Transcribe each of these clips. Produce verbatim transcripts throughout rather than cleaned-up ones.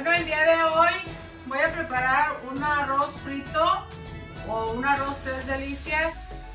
Bueno, el día de hoy voy a preparar un arroz frito o un arroz tres delicias.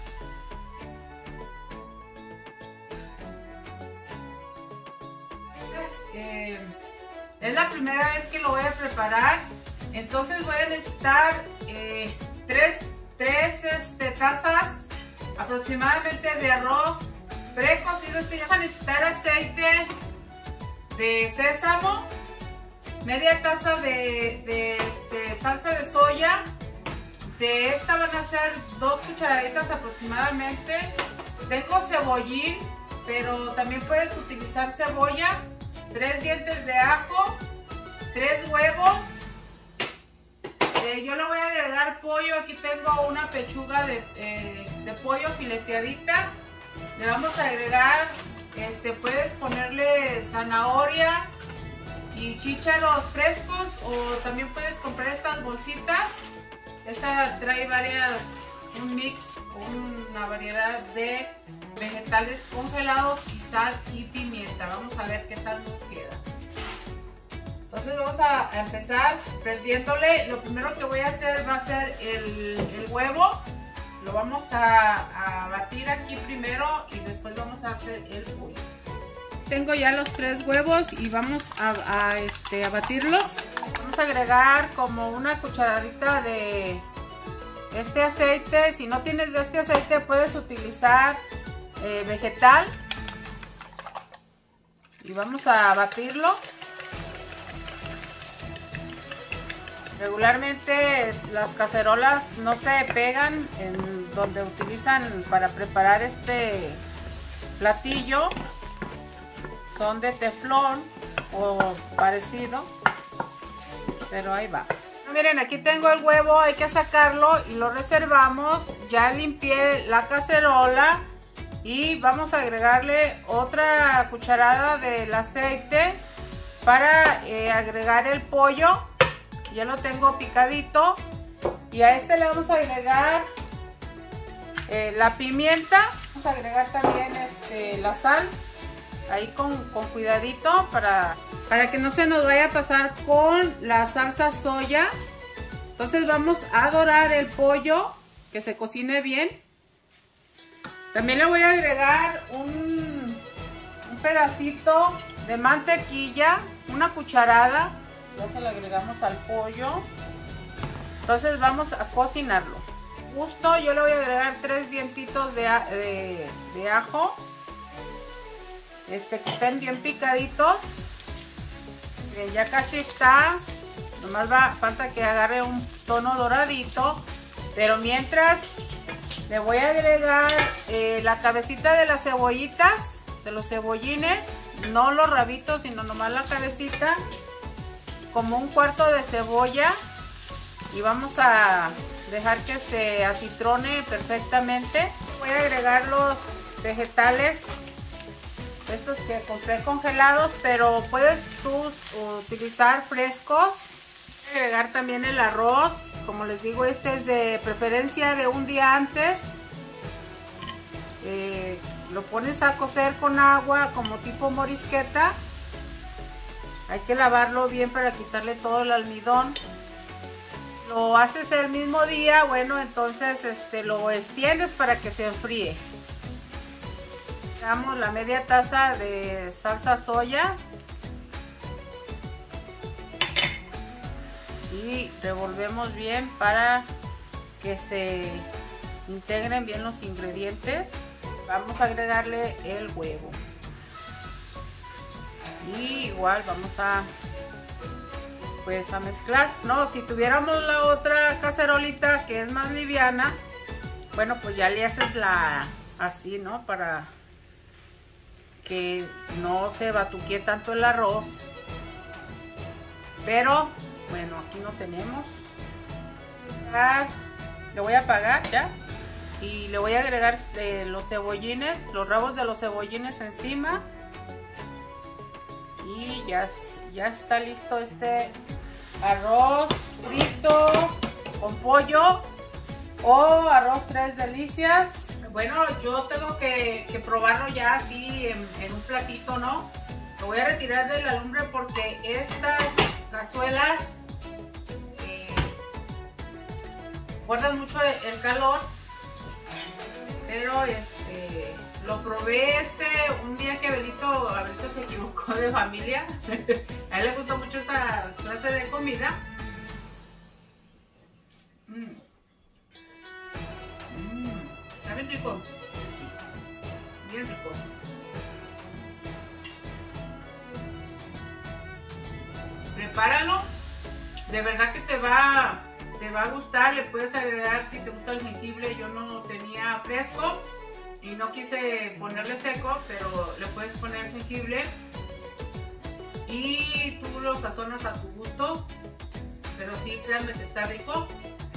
Eh, es la primera vez que lo voy a preparar, entonces voy a necesitar eh, tres, tres este, tazas aproximadamente de arroz precocido. Este ya va a necesitar aceite de sésamo, media taza de, de este, salsa de soya. De esta van a ser dos cucharaditas aproximadamente. Tengo cebollín, pero también puedes utilizar cebolla. Tres dientes de ajo, tres huevos. Eh, yo le voy a agregar pollo. Aquí tengo una pechuga de, eh, de pollo fileteadita. Le vamos a agregar, este, puedes ponerle zanahoria y chícharos frescos, o también puedes comprar estas bolsitas. Esta trae varias, un mix, una variedad de vegetales congelados y sal y pimienta. Vamos a ver qué tal nos queda. Entonces vamos a empezar prendiéndole. Lo primero que voy a hacer va a ser el, el huevo. Lo vamos a, a batir aquí primero y después vamos a hacer el pollo. Tengo ya los tres huevos y vamos a, a, este, a batirlos. Vamos a agregar como una cucharadita de este aceite. Si no tienes de este aceite, puedes utilizar eh, vegetal. Y vamos a batirlo. Regularmente las cacerolas no se pegan en donde utilizan para preparar este platillo. Son de teflón o parecido, pero ahí va. Miren, aquí tengo el huevo, hay que sacarlo y lo reservamos. Ya limpié la cacerola y vamos a agregarle otra cucharada del aceite para eh, agregar el pollo. Ya lo tengo picadito y a este le vamos a agregar eh, la pimienta. Vamos a agregar también este, la sal. Ahí con, con cuidadito para, para que no se nos vaya a pasar con la salsa soya. Entonces vamos a dorar el pollo, que se cocine bien. También le voy a agregar un, un pedacito de mantequilla, una cucharada. Ya se lo agregamos al pollo. Entonces vamos a cocinarlo. Justo yo le voy a agregar tres dientitos de, de, de ajo. Este, que estén bien picaditos. Miren, ya casi está. Nomás va, falta que agarre un tono doradito. Pero mientras le voy a agregar eh, la cabecita de las cebollitas, de los cebollines. No los rabitos, sino nomás la cabecita. Como un cuarto de cebolla. Y vamos a dejar que se acitrone perfectamente. Voy a agregar los vegetales. Estos que compré congelados, pero puedes tú utilizar frescos. Voy a agregar también el arroz. Como les digo, este es de preferencia de un día antes. Eh, lo pones a cocer con agua como tipo morisqueta. Hay que lavarlo bien para quitarle todo el almidón. Lo haces el mismo día, bueno, entonces este, lo extiendes para que se enfríe. Damos la media taza de salsa soya y revolvemos bien para que se integren bien los ingredientes. Vamos a agregarle el huevo y igual vamos a pues a mezclar. No, si tuviéramos la otra cacerolita que es más liviana, bueno, pues ya le haces la así, ¿no? Para que no se batuquee tanto el arroz. Pero bueno, aquí no tenemos. Le voy a apagar ya y le voy a agregar eh, los cebollines, los rabos de los cebollines encima. Y ya, ya está listo este arroz frito con pollo o arroz tres delicias. Bueno, yo tengo que, que probarlo ya así en, en un platito, ¿no? Lo voy a retirar de la lumbre porque estas cazuelas eh, guardan mucho el calor, pero este lo probé este un día que Abelito, Abelito se equivocó de familia. A él le gusta mucho esta clase de comida. Mm. Mm. Está bien rico, bien rico. Prepáralo, de verdad que te va, te va a gustar. Le puedes agregar si te gusta el jengibre. Yo no tenía fresco y no quise ponerle seco, pero le puedes poner jengibre y tú lo sazonas a tu gusto, pero sí, créanme que está rico.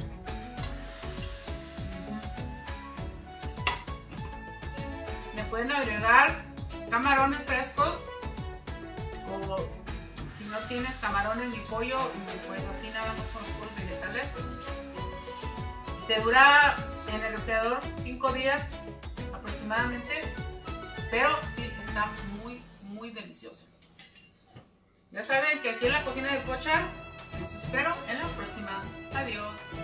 Le pueden agregar camarones frescos, o si no tienes camarones ni pollo, pues así nada más con los puros vegetales. Te dura en el refrigerador cinco días aproximadamente, pero sí está muy muy delicioso. Ya saben que aquí en la cocina de Pocha los espero en la próxima. Adiós.